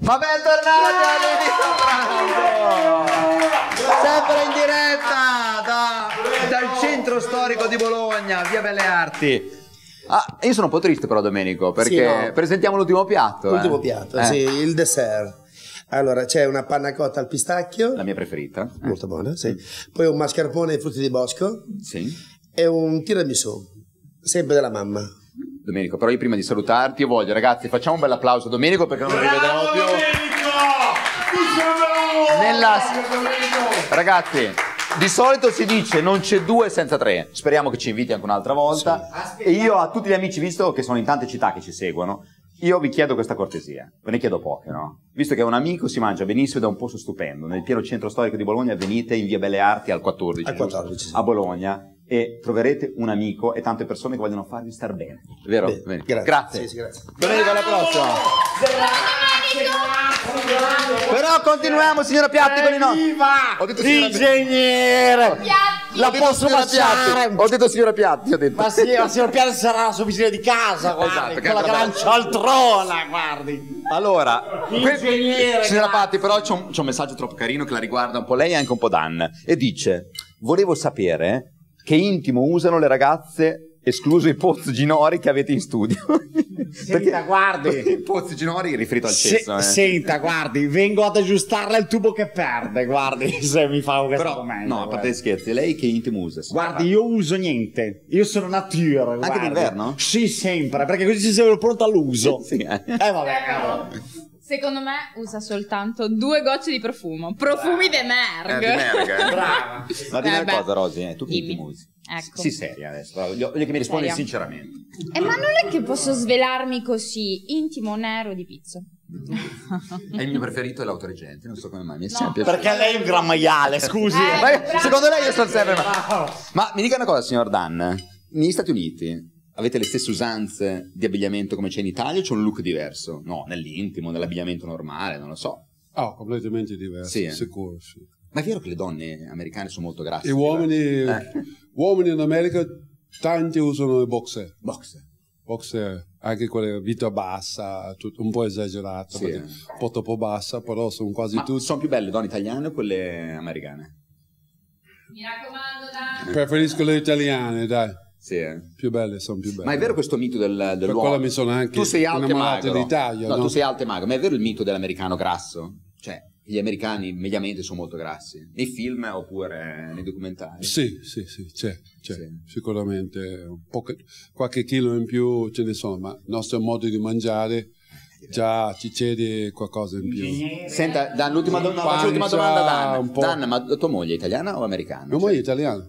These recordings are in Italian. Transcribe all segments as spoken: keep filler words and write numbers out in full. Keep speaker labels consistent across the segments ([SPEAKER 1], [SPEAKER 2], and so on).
[SPEAKER 1] Ma bentornati all'Inizio Pranzo! Sempre in diretta da, dal centro storico di Bologna, via Belle Arti. Ah, io sono un po' triste però, Domenico, perché sì, no. presentiamo l'ultimo piatto.
[SPEAKER 2] L'ultimo
[SPEAKER 1] eh.
[SPEAKER 2] piatto,
[SPEAKER 1] eh.
[SPEAKER 2] sì, il dessert. Allora, c'è una panna cotta al pistacchio.
[SPEAKER 1] La mia preferita.
[SPEAKER 2] Molto buona, sì. Poi un mascarpone ai frutti di bosco.
[SPEAKER 1] Sì.
[SPEAKER 2] E un tiramisù, sempre della mamma.
[SPEAKER 1] Domenico, però io prima di salutarti io voglio, ragazzi, facciamo un bel applauso a Domenico perché non lo rivedremo più. Nella... Ragazzi, di solito si dice non c'è due senza tre. Speriamo che ci inviti anche un'altra volta. Sì. E io a tutti gli amici, visto che sono in tante città che ci seguono, io vi chiedo questa cortesia, ve ne chiedo poche, no? Visto che un amico si mangia benissimo da un posto stupendo, nel pieno centro storico di Bologna, venite in via Belle Arti al quattordici,
[SPEAKER 2] al quattordici sì.
[SPEAKER 1] a Bologna, e troverete un amico e tante persone che vogliono farvi star bene, vero?
[SPEAKER 2] Beh,
[SPEAKER 1] bene.
[SPEAKER 2] Grazie.
[SPEAKER 1] Grazie.
[SPEAKER 2] Sì, sì, grazie.
[SPEAKER 1] Domenico, alla prossima. Però continuiamo, signora Piatti, con i nostri.
[SPEAKER 3] Viva! Ingegnere! La posso mangiare?
[SPEAKER 1] Ho detto signora Piatti, ho detto.
[SPEAKER 3] Ma sì, la signora Piatti sarà la sua vicina di casa, guardi,
[SPEAKER 1] Esatto,
[SPEAKER 3] con la gran cialtrona, guardi.
[SPEAKER 1] Allora,
[SPEAKER 3] Ingegnere,
[SPEAKER 1] signora Patti, però c'è un, c'è un messaggio troppo carino che la riguarda un po' lei e anche un po' Dan. E dice: volevo sapere che intimo usano le ragazze, escluso i pozzi ginori che avete in studio.
[SPEAKER 3] Senta, perché, guardi,
[SPEAKER 1] i pozzi ginori riferito al
[SPEAKER 3] se,
[SPEAKER 1] cesso. Eh.
[SPEAKER 3] Senta, guardi, vengo ad aggiustarle il tubo che perde, guardi, se mi fa questa
[SPEAKER 1] Però,
[SPEAKER 3] domanda.
[SPEAKER 1] no, a parte scherzi, lei che intimo usa?
[SPEAKER 3] Guardi, io uso niente, io sono nature.
[SPEAKER 1] Anche
[SPEAKER 3] guardi.
[SPEAKER 1] d'inverno?
[SPEAKER 3] Sì, sempre, perché così ci sei pronto all'uso.
[SPEAKER 1] Sì, eh.
[SPEAKER 3] Eh vabbè.
[SPEAKER 4] Secondo me usa soltanto due gocce di profumo. Profumi de merg.
[SPEAKER 1] Eh, di merg.
[SPEAKER 3] Brava.
[SPEAKER 1] Ma dimmi
[SPEAKER 4] Eh,
[SPEAKER 1] una cosa, Rosy, eh, tu che
[SPEAKER 4] dimmi.
[SPEAKER 1] intimo usi?
[SPEAKER 4] Ecco.
[SPEAKER 1] Sì, seria adesso, però voglio, voglio che mi rispondi
[SPEAKER 4] Seria?
[SPEAKER 1] sinceramente.
[SPEAKER 4] Eh, ma non è che posso svelarmi così. Intimo nero di pizzo.
[SPEAKER 1] E il mio preferito è l'autoreggente, non so come mai mi è
[SPEAKER 4] No,
[SPEAKER 1] sempre
[SPEAKER 3] Perché lei è un gran maiale, scusi.
[SPEAKER 4] Eh,
[SPEAKER 1] Ma
[SPEAKER 4] bravo.
[SPEAKER 1] secondo lei io sono sempre ma... ma mi dica una cosa, signor Dan, negli Stati Uniti avete le stesse usanze di abbigliamento come c'è in Italia o c'è un look diverso? No, nell'intimo, nell'abbigliamento normale, non lo so.
[SPEAKER 5] Oh, completamente diverso,
[SPEAKER 1] Sì, eh?
[SPEAKER 5] sicuro, sì.
[SPEAKER 1] Ma è vero che le donne americane sono molto grasse?
[SPEAKER 5] I uomini,
[SPEAKER 1] Eh.
[SPEAKER 5] uomini in America tanti usano i boxer,
[SPEAKER 1] Boxer.
[SPEAKER 5] boxer anche quelle vita bassa, tutto un po' esagerato,
[SPEAKER 1] Sì,
[SPEAKER 5] perché
[SPEAKER 1] eh.
[SPEAKER 5] un po' troppo bassa, però sono quasi
[SPEAKER 1] Ma
[SPEAKER 5] tutti.
[SPEAKER 1] sono più belle le donne italiane o quelle americane?
[SPEAKER 4] Mi raccomando, dai.
[SPEAKER 5] Preferisco le italiane, dai,
[SPEAKER 1] Sì, eh.
[SPEAKER 5] più belle, sono più belle.
[SPEAKER 1] Ma è vero questo mito del,
[SPEAKER 5] Per
[SPEAKER 1] dell'uomo?
[SPEAKER 5] quello mi sono anche
[SPEAKER 1] Tu sei alto e
[SPEAKER 5] innamorato
[SPEAKER 1] magro.
[SPEAKER 5] d'Italia,
[SPEAKER 1] no,
[SPEAKER 5] no?
[SPEAKER 1] tu sei alto e magro, ma è vero il mito dell'americano grasso? Cioè, gli americani mediamente sono molto grassi, nei film oppure nei documentari?
[SPEAKER 5] Sì, sì, sì, c'è, c'è,
[SPEAKER 1] Sì.
[SPEAKER 5] sicuramente. Un po' che- qualche chilo in più ce ne sono, ma il nostro modo di mangiare già ci cede qualcosa in più.
[SPEAKER 1] Senta, Dan, l'ultima, do- no, faccio l'ultima
[SPEAKER 5] Pancia,
[SPEAKER 1] domanda a Dan.
[SPEAKER 5] un po'.
[SPEAKER 1] Dan, ma tua moglie è italiana o americana?
[SPEAKER 5] Mia moglie è italiana.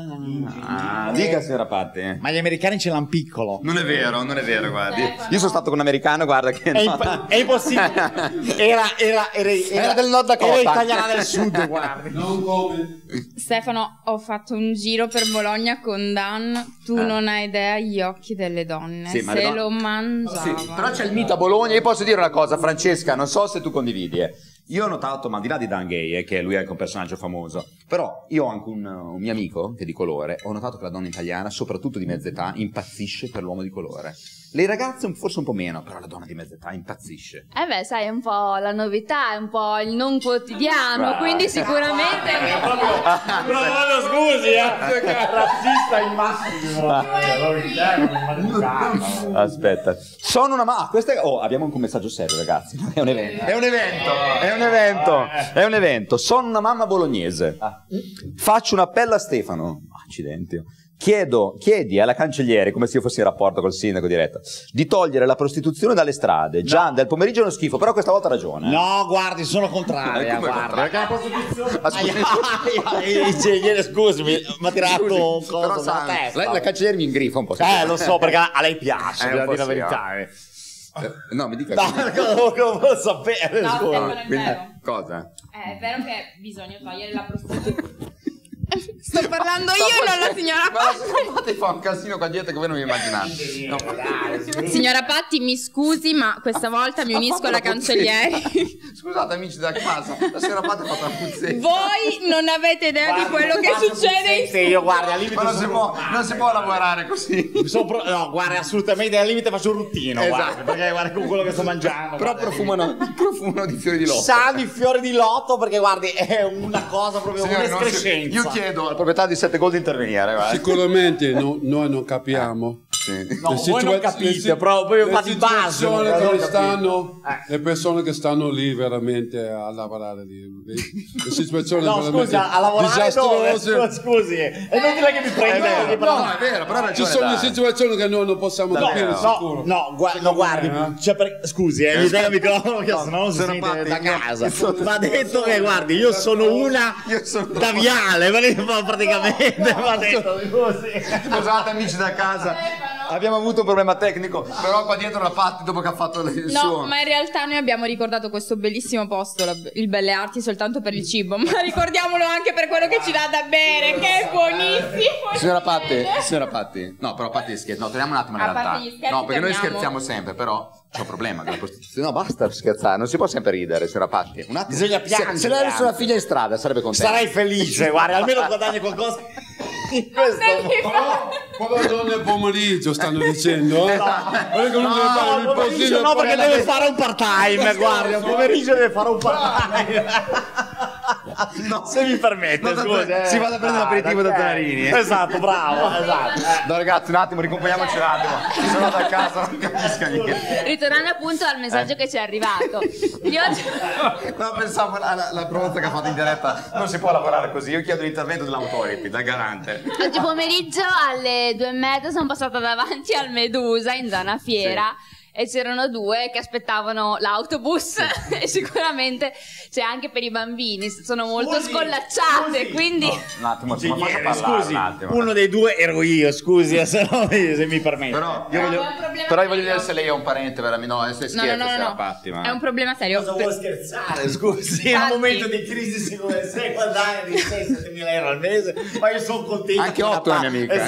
[SPEAKER 1] Ah, dica signora Patti.
[SPEAKER 3] Ma gli americani ce l'hanno piccolo.
[SPEAKER 1] Non è vero, non è vero, guardi. Io sono stato con un americano, guarda che...
[SPEAKER 3] È,
[SPEAKER 1] no.
[SPEAKER 3] imp- è impossibile. Era, era, era,
[SPEAKER 1] Era del Nord Dakota.
[SPEAKER 3] Era italiana del sud, guardi.
[SPEAKER 5] Non come...
[SPEAKER 4] Stefano, ho fatto un giro per Bologna con Dan. Tu
[SPEAKER 1] Eh.
[SPEAKER 4] non hai idea gli occhi delle donne.
[SPEAKER 1] Sì, ma
[SPEAKER 4] Se
[SPEAKER 1] le don-
[SPEAKER 4] lo mangiava.
[SPEAKER 1] Sì, però c'è il mito a Bologna. Io posso dire una cosa, Francesca, non so se tu condividi. eh. Io ho notato, ma al di là di Dan Gay, eh, che lui è anche un personaggio famoso, però io ho anche un, un mio amico che è di colore, ho notato che la donna italiana, soprattutto di mezza età, impazzisce per l'uomo di colore. Le ragazze forse un po' meno, però la donna di mezza età impazzisce.
[SPEAKER 4] Eh beh, sai, è un po' la novità, è un po' il non quotidiano,
[SPEAKER 1] Ah.
[SPEAKER 4] quindi sicuramente...
[SPEAKER 3] No, no, scusi, eh. Razzista in massimo.
[SPEAKER 1] Aspetta, sono una ma... Questa è... Oh, abbiamo anche un messaggio serio, ragazzi. È un evento. È un evento. È un evento. È un evento. Sono una mamma bolognese. Faccio un appello a Stefano. Accidenti. Chiedo, chiedi alla cancelliere, come se io fossi in rapporto col sindaco diretto, di togliere la prostituzione dalle strade. Già, del pomeriggio è uno schifo, però questa volta ha ragione.
[SPEAKER 3] No, guardi, sono contraria,
[SPEAKER 1] Come
[SPEAKER 3] guarda.
[SPEAKER 1] contraria?
[SPEAKER 3] Perché la prostituzione...
[SPEAKER 1] Ah, scusi.
[SPEAKER 3] Ai, ai, ai, ingegnere, scusami, mi ha tirato un
[SPEAKER 1] Scusi,
[SPEAKER 3] coso
[SPEAKER 1] però
[SPEAKER 3] dalla
[SPEAKER 1] sa,
[SPEAKER 3] testa.
[SPEAKER 1] la, la cancelliere mi ingrifa un po'.
[SPEAKER 3] Eh, lo so, perché a lei piace,
[SPEAKER 1] Eh,
[SPEAKER 3] devo
[SPEAKER 1] un po'
[SPEAKER 3] dire la
[SPEAKER 1] sì,
[SPEAKER 3] verità. eh.
[SPEAKER 1] Eh, No, mi dica.
[SPEAKER 3] No, perché non lo vuoi sapere,
[SPEAKER 4] No,
[SPEAKER 3] scusa.
[SPEAKER 4] Stefano, è
[SPEAKER 1] Quindi,
[SPEAKER 4] vero.
[SPEAKER 1] cosa?
[SPEAKER 4] Eh, è vero che bisogna togliere la prostituzione. Sto parlando io e non la signora
[SPEAKER 1] Ma la
[SPEAKER 4] Patti.
[SPEAKER 1] signora Patti fa un casino qua dietro che voi non vi immaginate. No.
[SPEAKER 4] Signora Patti, mi scusi, ma questa volta mi
[SPEAKER 1] Ha
[SPEAKER 4] unisco
[SPEAKER 1] fatto
[SPEAKER 4] alla
[SPEAKER 1] la puzzetta.
[SPEAKER 4] cancellieri.
[SPEAKER 1] Scusate amici della casa, la signora Patti ha fatto la puzzetta.
[SPEAKER 4] Voi non avete idea di quello che succede in
[SPEAKER 3] Se io guardi al limite
[SPEAKER 1] Ma non si,
[SPEAKER 3] sono-
[SPEAKER 1] può, non si può lavorare così.
[SPEAKER 3] sono pro- no, guarda, assolutamente al limite faccio un ruttino,
[SPEAKER 1] Esatto.
[SPEAKER 3] guarda, perché guarda con quello che sto mangiando.
[SPEAKER 1] Però
[SPEAKER 3] guarda.
[SPEAKER 1] profumano, profumano di fiori di lotto.
[SPEAKER 3] Sa di fiori di lotto perché guardi è una cosa proprio
[SPEAKER 1] Signori, non si-
[SPEAKER 3] un'escrescenza.
[SPEAKER 1] io chiedo al proprietario di Sette Gold di intervenire, guarda.
[SPEAKER 5] Sicuramente no- noi non capiamo.
[SPEAKER 1] Sì.
[SPEAKER 3] No,
[SPEAKER 5] Le
[SPEAKER 3] voi
[SPEAKER 5] situa-
[SPEAKER 3] non capite,
[SPEAKER 5] le si-
[SPEAKER 3] però proprio
[SPEAKER 5] le
[SPEAKER 3] fa di base.
[SPEAKER 5] situazioni
[SPEAKER 3] non
[SPEAKER 5] che
[SPEAKER 3] capite.
[SPEAKER 5] stanno,
[SPEAKER 3] Eh.
[SPEAKER 5] le persone che stanno lì veramente a lavorare lì, le, le situazioni
[SPEAKER 3] No,
[SPEAKER 5] veramente
[SPEAKER 3] scusa, a lavorare dove?
[SPEAKER 5] disastrose.
[SPEAKER 3] Scusi, scusi. È inutile che mi prenda
[SPEAKER 1] vero,
[SPEAKER 3] perché però-
[SPEAKER 1] no, è vero, però ha
[SPEAKER 5] Ci
[SPEAKER 1] ragione,
[SPEAKER 5] sono
[SPEAKER 1] dai.
[SPEAKER 5] situazioni che noi non possiamo
[SPEAKER 3] No,
[SPEAKER 5] capire
[SPEAKER 3] no,
[SPEAKER 5] sicuro.
[SPEAKER 3] no, gua- no, guardi,
[SPEAKER 5] eh?
[SPEAKER 3] cioè per- scusi, eh, mi tenga il microfono che
[SPEAKER 1] No,
[SPEAKER 3] sennò non si
[SPEAKER 1] sono
[SPEAKER 3] sente
[SPEAKER 1] fatti-
[SPEAKER 3] da casa.
[SPEAKER 1] io sono-
[SPEAKER 3] Ma ha detto che guardi, io sono una
[SPEAKER 1] Io sono-
[SPEAKER 3] da viale, ma praticamente mi ha detto così.
[SPEAKER 1] Scusate amici da casa, abbiamo avuto un problema tecnico, però qua dietro la Patti dopo che ha fatto il
[SPEAKER 4] No,
[SPEAKER 1] suo.
[SPEAKER 4] ma in realtà noi abbiamo ricordato questo bellissimo posto, la- il Belle Arti, soltanto per il cibo, ma ricordiamolo anche per quello che ci dà da bere, che è buonissimo.
[SPEAKER 1] Signora Patti, signora Patti, no, però Patti scherzo, no, torniamo un attimo alla
[SPEAKER 4] A parte
[SPEAKER 1] realtà.
[SPEAKER 4] gli scherzi,
[SPEAKER 1] No, perché noi
[SPEAKER 4] torniamo.
[SPEAKER 1] scherziamo sempre, però c'è un problema con la prostituzione. No, basta scherzare, non si può sempre ridere, signora Patti. Un attimo.
[SPEAKER 3] Bisogna
[SPEAKER 1] Se-
[SPEAKER 3] piangere,
[SPEAKER 1] Se lei avesse una
[SPEAKER 3] anzi.
[SPEAKER 1] figlia in strada sarebbe contenta.
[SPEAKER 3] Sarai felice, guardi, almeno guadagni qualcosa in questo modo.
[SPEAKER 5] Quello donne al pomeriggio stanno dicendo, eh? Quello che uno deve fare
[SPEAKER 3] No,
[SPEAKER 5] il
[SPEAKER 3] pomeriggio
[SPEAKER 5] postino
[SPEAKER 3] no,
[SPEAKER 5] e poi
[SPEAKER 3] perché
[SPEAKER 5] la-
[SPEAKER 3] deve fare un part time, guardi, al pomeriggio deve fare un part time.
[SPEAKER 1] No.
[SPEAKER 3] Se mi permette,
[SPEAKER 1] No, da-
[SPEAKER 3] scusi. eh.
[SPEAKER 1] si vada a prendere un aperitivo da
[SPEAKER 3] ok.
[SPEAKER 1] Zanarini, eh.
[SPEAKER 3] Esatto, bravo, esatto.
[SPEAKER 1] No ragazzi, un attimo, ricomponiamoci un attimo. Se no da casa non capisco niente.
[SPEAKER 6] Ritornando appunto al messaggio che ci è arrivato. Io
[SPEAKER 1] No, pensavo alla, la pronta che ha fatto in diretta. Non si può lavorare così. Io chiedo l'intervento dell'autority, dal garante.
[SPEAKER 6] oggi pomeriggio alle due e mezza sono passata davanti al Medusa in zona fiera. E c'erano due che aspettavano l'autobus e sicuramente c'è anche per i bambini, sono molto
[SPEAKER 3] Scusi,
[SPEAKER 6] scollacciate,
[SPEAKER 3] scusi.
[SPEAKER 6] quindi
[SPEAKER 1] Un attimo, ma faccia
[SPEAKER 3] Ingegnere,
[SPEAKER 1] parlare
[SPEAKER 3] scusi,
[SPEAKER 1] un attimo.
[SPEAKER 3] uno dei due ero io, scusi, eh, se, no, se mi permette.
[SPEAKER 1] Però io
[SPEAKER 4] Però
[SPEAKER 1] voglio,
[SPEAKER 4] è un problema
[SPEAKER 1] però io voglio
[SPEAKER 4] serio.
[SPEAKER 1] vedere se lei è un parente veramente. No, se
[SPEAKER 4] No,
[SPEAKER 1] scherzo,
[SPEAKER 4] no, no,
[SPEAKER 1] se
[SPEAKER 4] no,
[SPEAKER 1] la
[SPEAKER 4] no.
[SPEAKER 1] Patti, ma...
[SPEAKER 4] È un problema serio.
[SPEAKER 3] Cosa vuoi scherzare? Scusi, in un
[SPEAKER 4] Infatti.
[SPEAKER 3] momento di crisi secondo me sei guadagni di sei sette mila euro al mese, ma io sono contento.
[SPEAKER 1] Anche
[SPEAKER 3] che la
[SPEAKER 1] otto è
[SPEAKER 3] fa-
[SPEAKER 1] mia amica, eh.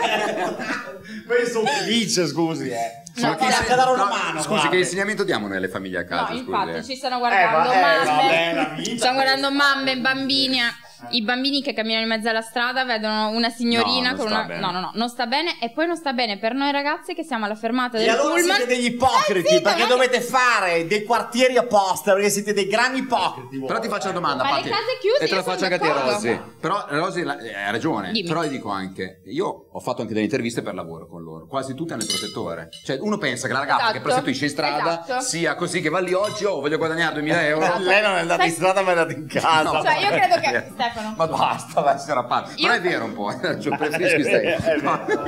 [SPEAKER 3] Esatto. Ma io sono felice, scusi, eh.
[SPEAKER 4] No,
[SPEAKER 3] Ma
[SPEAKER 4] però-
[SPEAKER 3] ti sa dare una
[SPEAKER 1] No,
[SPEAKER 3] mano.
[SPEAKER 1] scusi,
[SPEAKER 3] guardi.
[SPEAKER 1] che insegnamento diamo nelle famiglie a casa?
[SPEAKER 4] No,
[SPEAKER 1] scusi,
[SPEAKER 4] infatti
[SPEAKER 1] eh?
[SPEAKER 4] ci stanno
[SPEAKER 3] Eh,
[SPEAKER 4] guardando
[SPEAKER 3] va- eh,
[SPEAKER 4] mamme,
[SPEAKER 3] vabbè, la vita.
[SPEAKER 4] stanno guardando mamme, bambini. I bambini che camminano in mezzo alla strada vedono una signorina
[SPEAKER 1] No, non
[SPEAKER 4] con
[SPEAKER 1] sta
[SPEAKER 4] una.
[SPEAKER 1] bene.
[SPEAKER 4] No, no, no, non sta bene. E poi non sta bene per noi ragazze che siamo alla fermata
[SPEAKER 3] E
[SPEAKER 4] del
[SPEAKER 3] allora
[SPEAKER 4] pullman.
[SPEAKER 3] siete degli ipocriti,
[SPEAKER 4] Eh, zitta,
[SPEAKER 3] perché
[SPEAKER 4] ma-
[SPEAKER 3] dovete fare dei quartieri apposta, perché siete dei grandi ipocriti. voi.
[SPEAKER 1] Però ti faccio una domanda,
[SPEAKER 4] Ma le
[SPEAKER 1] Patti,
[SPEAKER 4] case chiuse,
[SPEAKER 1] e te la
[SPEAKER 4] io sono
[SPEAKER 1] faccio anche a te,
[SPEAKER 4] d'accordo.
[SPEAKER 1] Rosy. Però Rosy la- eh, ha ragione.
[SPEAKER 4] Dimmi.
[SPEAKER 1] Però gli dico anche, io ho fatto anche delle interviste per lavoro con loro. Quasi tutte hanno il protettore. Cioè, uno pensa che la ragazza
[SPEAKER 4] Esatto.
[SPEAKER 1] che prostituisce in strada
[SPEAKER 4] Esatto.
[SPEAKER 1] sia così che va lì oggi, oh, voglio guadagnare duemila euro.
[SPEAKER 3] Lei non è andata in strada, ma è andata in casa.
[SPEAKER 1] No,
[SPEAKER 4] Cioè, io credo che-
[SPEAKER 1] eh,
[SPEAKER 4] Stefano.
[SPEAKER 1] Ma basta, vai, signora Patti.
[SPEAKER 4] Io-
[SPEAKER 1] Però è vero un po', eh, cioè, preferisco
[SPEAKER 3] È
[SPEAKER 1] stare.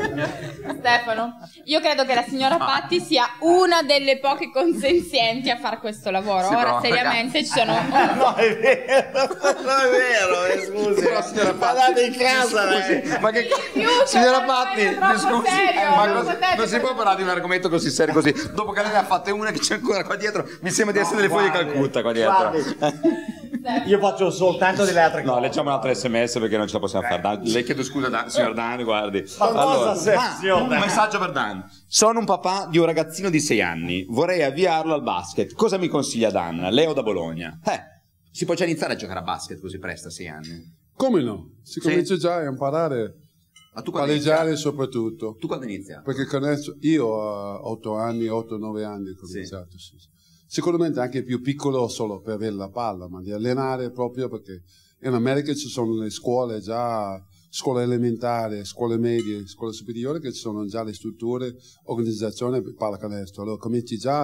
[SPEAKER 3] vero.
[SPEAKER 4] Stefano, io credo che la signora Patti sia una delle poche consenzienti a fare questo lavoro.
[SPEAKER 1] Sì,
[SPEAKER 4] Ora,
[SPEAKER 1] però,
[SPEAKER 4] seriamente, ci sono.
[SPEAKER 3] No, è vero, non è vero, eh, scusi.
[SPEAKER 1] Però, signora Patti,
[SPEAKER 3] Andate in casa,
[SPEAKER 1] scusi,
[SPEAKER 3] eh.
[SPEAKER 1] ma che
[SPEAKER 4] rifiuto,
[SPEAKER 1] signora
[SPEAKER 4] è
[SPEAKER 1] Patti, mi
[SPEAKER 4] troppo
[SPEAKER 1] scusi,
[SPEAKER 4] serio,
[SPEAKER 1] ma
[SPEAKER 4] troppo
[SPEAKER 1] cosa-
[SPEAKER 4] serio.
[SPEAKER 1] non si può parlare di un argomento così serio così. Dopo che lei ne ha fatte una che c'è ancora qua dietro, mi sembra di essere delle foglie di
[SPEAKER 3] guardi,
[SPEAKER 1] Calcutta qua dietro.
[SPEAKER 3] guardi. Io faccio soltanto delle altre cose.
[SPEAKER 1] No, leggiamo un altro sms perché non ce la possiamo fare. Dan- le chiedo scusa, Dan, signor Dan, guardi.
[SPEAKER 3] Ma cosa sei,
[SPEAKER 1] ah,
[SPEAKER 3] signor
[SPEAKER 1] un
[SPEAKER 3] Dan?
[SPEAKER 1] messaggio per Dan. Sono un papà di un ragazzino di sei anni. Vorrei avviarlo al basket. Cosa mi consiglia Dan? Leo da Bologna. Eh, si può già iniziare a giocare a basket così presto a sei anni.
[SPEAKER 5] Come no? Si comincia già a imparare
[SPEAKER 1] Ma tu
[SPEAKER 5] a
[SPEAKER 1] quando
[SPEAKER 5] palleggiare
[SPEAKER 1] inizi?
[SPEAKER 5] soprattutto.
[SPEAKER 1] Tu quando inizi?
[SPEAKER 5] Perché con adesso- io a otto anni, otto nove anni ho cominciato. Sì. sì. Sicuramente anche più piccolo solo per avere la palla, ma di allenare proprio perché in America ci sono le scuole già, scuole elementari, scuole medie, scuole superiori, che ci sono già le strutture, organizzazione per pallacanestro. Allora cominci già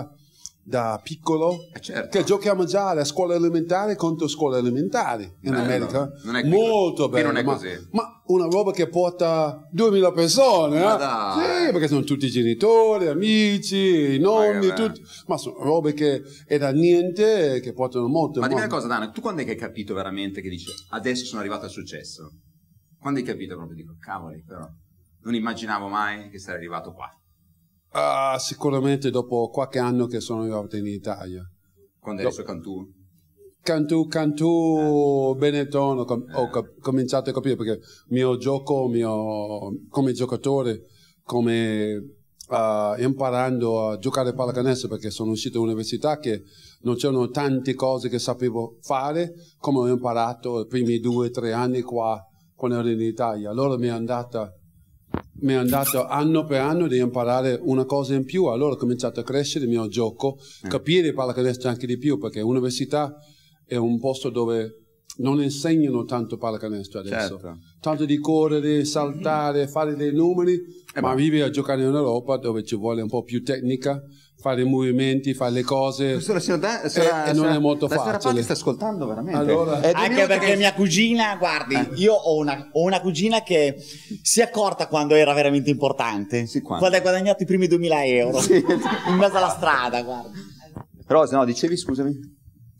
[SPEAKER 5] da piccolo,
[SPEAKER 1] Eh, certo.
[SPEAKER 5] che giochiamo già alla scuola elementare contro scuole elementari in
[SPEAKER 1] Bello.
[SPEAKER 5] America.
[SPEAKER 1] Non è qui-
[SPEAKER 5] Molto
[SPEAKER 1] qui
[SPEAKER 5] bello.
[SPEAKER 1] non è
[SPEAKER 5] ma,
[SPEAKER 1] così.
[SPEAKER 5] ma una roba che porta duemila persone,
[SPEAKER 1] Ma
[SPEAKER 5] eh?
[SPEAKER 1] dai.
[SPEAKER 5] Sì, perché sono tutti i genitori, amici, i nonni,
[SPEAKER 1] Ma che
[SPEAKER 5] tutti. Ma sono robe che è da niente che portano molto.
[SPEAKER 1] Ma dimmi una
[SPEAKER 5] molto.
[SPEAKER 1] cosa, Dan, tu quando è che hai capito veramente che dici adesso sono arrivato al successo? Quando hai capito proprio? Dico, cavoli, però non immaginavo mai che sarei arrivato qua.
[SPEAKER 5] Ah, sicuramente dopo qualche anno che sono arrivato in Italia.
[SPEAKER 1] Quando eri
[SPEAKER 5] No.
[SPEAKER 1] su Cantù?
[SPEAKER 5] Cantù, Cantù, Benetton, ho, com ho cap cominciato a capire perché il mio gioco, mio, come giocatore, come uh, imparando a giocare pallacanestro, perché sono uscito all'università che non c'erano tante cose che sapevo fare, come ho imparato i primi due o tre anni qua quando ero in Italia. Allora mi è andata, mi è andato anno per anno di imparare una cosa in più, allora ho cominciato a crescere il mio gioco, capire il pallacanestro anche di più, perché l'università è un posto dove non insegnano tanto pallacanestro adesso. Certo. Tanto di correre, saltare, fare dei numeri, eh ma vivi a giocare in Europa dove ci vuole un po' più tecnica, fare i movimenti, fare le cose.
[SPEAKER 1] Signora, signora,
[SPEAKER 5] e,
[SPEAKER 1] signora,
[SPEAKER 5] e non è molto
[SPEAKER 1] la
[SPEAKER 5] facile.
[SPEAKER 1] Patti sta ascoltando veramente.
[SPEAKER 5] Allora,
[SPEAKER 3] anche perché che... mia cugina, guardi, eh. io ho una, ho una cugina che si è accorta quando era veramente importante.
[SPEAKER 1] Sì, quando?
[SPEAKER 3] quando hai guadagnato i primi duemila euro sì. in mezzo alla strada, guardi.
[SPEAKER 1] Rosa, no, dicevi, scusami.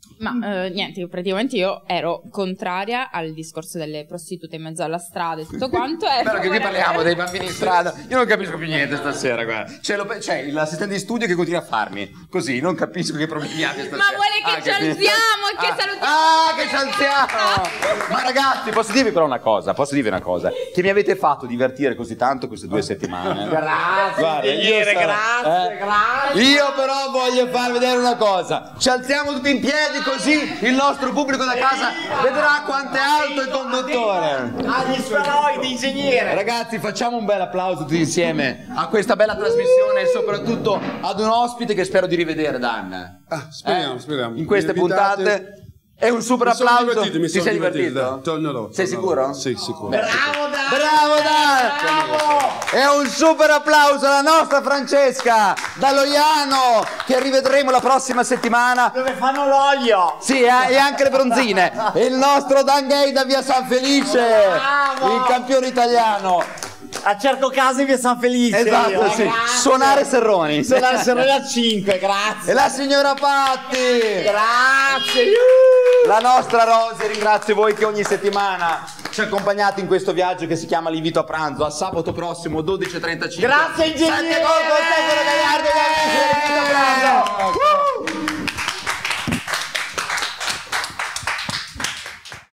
[SPEAKER 4] Ma eh, niente, io praticamente io ero contraria al discorso delle prostitute in mezzo alla strada e tutto quanto.
[SPEAKER 1] Però che qui parliamo dei bambini in strada, io non capisco più niente stasera, guarda. C'è l'assistente di studio che continua a farmi così, non capisco che problemi abbia stasera.
[SPEAKER 4] Ma vuole che ah, ci alziamo,
[SPEAKER 1] ah,
[SPEAKER 4] che salutiamo.
[SPEAKER 1] Ah, che ci alziamo! Ma ragazzi, posso dirvi però una cosa, posso dirvi una cosa, che mi avete fatto divertire così tanto queste due settimane.
[SPEAKER 3] Grazie,
[SPEAKER 1] guarda, io
[SPEAKER 3] sarà, grazie,
[SPEAKER 1] eh,
[SPEAKER 3] grazie.
[SPEAKER 1] Io però voglio far vedere una cosa, ci alziamo tutti in piedi così il nostro pubblico da casa vedrà quanto è alto il conduttore.
[SPEAKER 3] Agli steroidi, ingegnere.
[SPEAKER 1] Ragazzi, facciamo un bel applauso tutti insieme a questa bella trasmissione e soprattutto ad un ospite che spero di rivedere, Dan.
[SPEAKER 5] Ah, speriamo,
[SPEAKER 1] eh?
[SPEAKER 5] speriamo.
[SPEAKER 1] In queste
[SPEAKER 5] mi invitate...
[SPEAKER 1] puntate è un super
[SPEAKER 5] mi sono
[SPEAKER 1] applauso.
[SPEAKER 5] Divertito, mi
[SPEAKER 1] Ti sei divertito?
[SPEAKER 5] divertito? Tornerò.
[SPEAKER 1] Sei sicuro?
[SPEAKER 5] Sì, sicuro.
[SPEAKER 3] Bravo Dan!
[SPEAKER 1] Bravo Dan! Bravo! E un super applauso alla nostra Francesca da Loiano, che rivedremo la prossima settimana.
[SPEAKER 3] Dove fanno l'olio?
[SPEAKER 1] Sì, eh, e anche le bronzine. E il nostro Dan Gay da via San Felice, bravo! Il campione italiano.
[SPEAKER 3] A Cerco Case via San Felice.
[SPEAKER 1] Esatto,
[SPEAKER 3] io.
[SPEAKER 1] sì.
[SPEAKER 3] Grazie.
[SPEAKER 1] Suonare Serroni.
[SPEAKER 3] Suonare Serroni a cinque, grazie.
[SPEAKER 1] E la signora Patti.
[SPEAKER 3] Grazie.
[SPEAKER 1] La nostra Rosy, ringrazio voi che ogni settimana ci accompagnate in questo viaggio che si chiama L'invito a pranzo. A sabato prossimo dodici e trentacinque.
[SPEAKER 3] Grazie ingegnere.
[SPEAKER 1] Sette con Stefano Gagliardo e gli amici dell'Invito a pranzo.